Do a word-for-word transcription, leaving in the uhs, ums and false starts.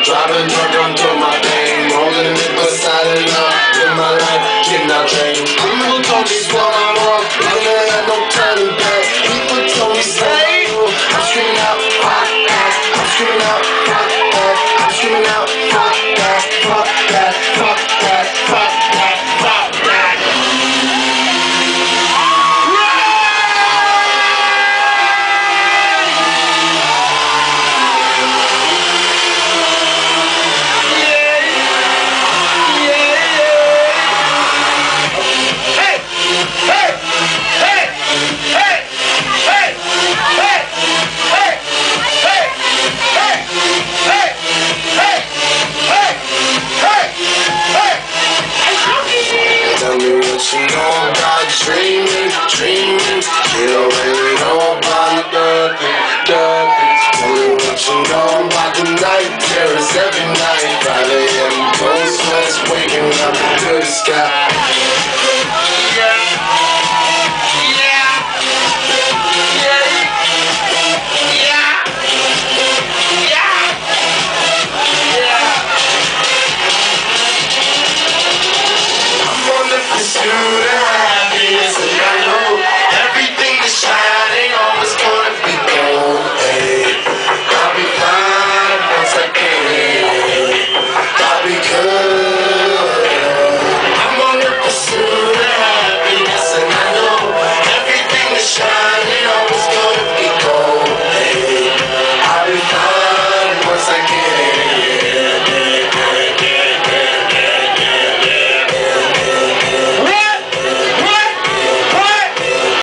Driving drunk, I'm doing my thing. Rolling in beside it up. Live my life, getting out dream. People told me slow down wrong. I never had no turning back. People told me stay. I'm screaming out, fuck that. I'm screaming out, fuck that. I'm screaming out, fuck that. Fuck that, fuck that, fuck that, fuck that. You know about dreaming, dreaming. You don't really know about nothing, nothing. Tell me what you know about the night terrors every night. five A M ghost sweats waking up to the sky.